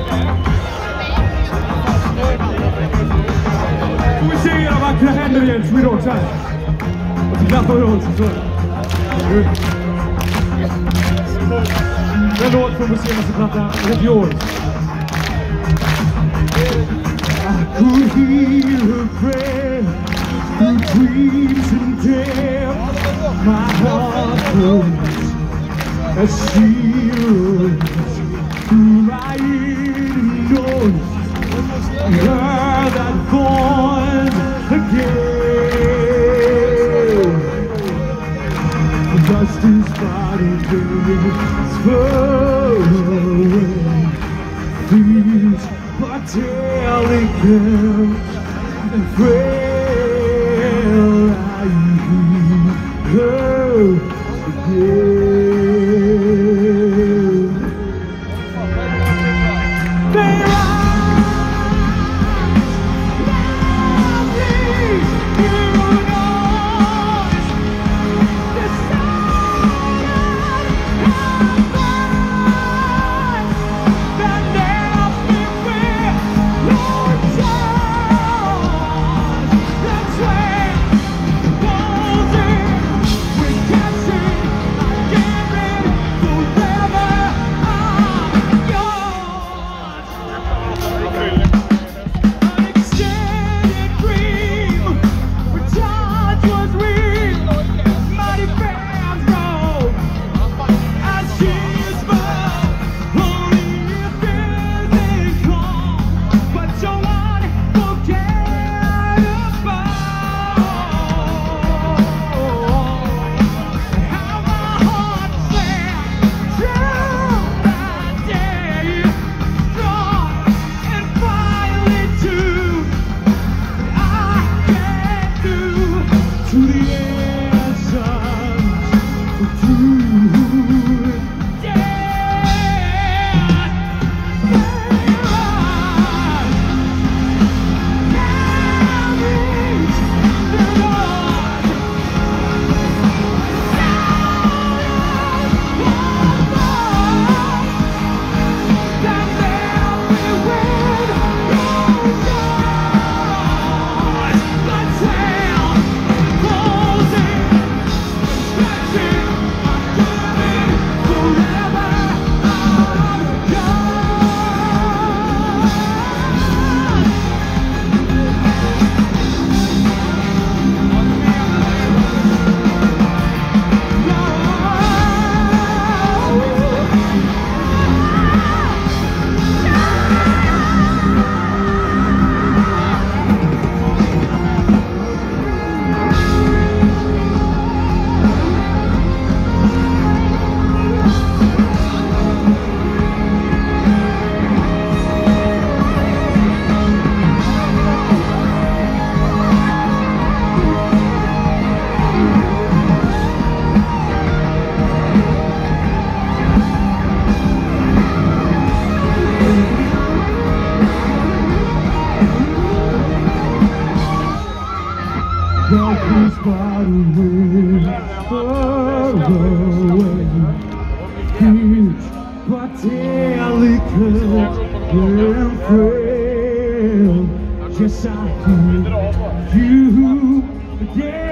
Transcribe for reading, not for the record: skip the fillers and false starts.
Får vi se era vackra händer igen, Sweden, tack. Och så klappar vi oss så. Den låt från vår senaste platta, Red Yours. I could hear her prayer through dreams and death. My heart burns as she runs through my inner noise. Hear that voice again. The dust is bottled days far away. Feels delicate and frail. I hear again. Darkness far away, far away. Huge but delicate and frail. Yes, I feel you again.